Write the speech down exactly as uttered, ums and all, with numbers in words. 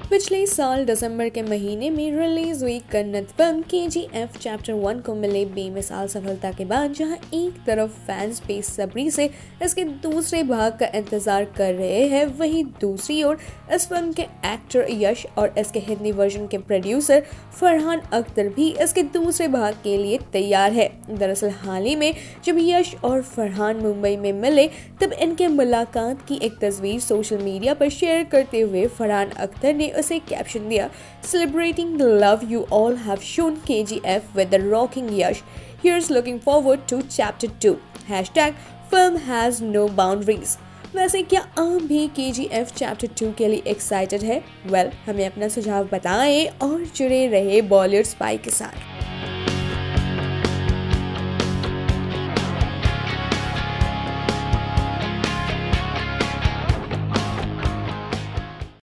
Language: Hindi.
पिछले साल दिसंबर के महीने में रिलीज हुई कन्नड़ फिल्म के जी एफ चैप्टर वन को मिले बेमिसाल सफलता के बाद जहां एक तरफ फैंस बेसब्री से इसके दूसरे भाग का इंतजार कर रहे हैं, वहीं दूसरी ओर इस फिल्म के एक्टर यश और इसके हिंदी वर्जन के प्रोड्यूसर फरहान अख्तर भी इसके दूसरे भाग के लिए तैयार है। दरअसल हाल ही में जब यश और फरहान मुंबई में मिले तब इनके मुलाकात की एक तस्वीर सोशल मीडिया पर शेयर करते हुए फरहान अख्तर ने उसे कैप्शन दिया, celebrating the love you all have shown K G F with the rocking Yash. Here's looking forward to chapter two. Hashtag film has no boundaries. वैसे क्या आप भी के जी एफ चैप्टर टू के लिए एक्साइटेड है? वेल well, हमें अपना सुझाव बताएं और जुड़े रहे बॉलीवुड स्पाई के साथ।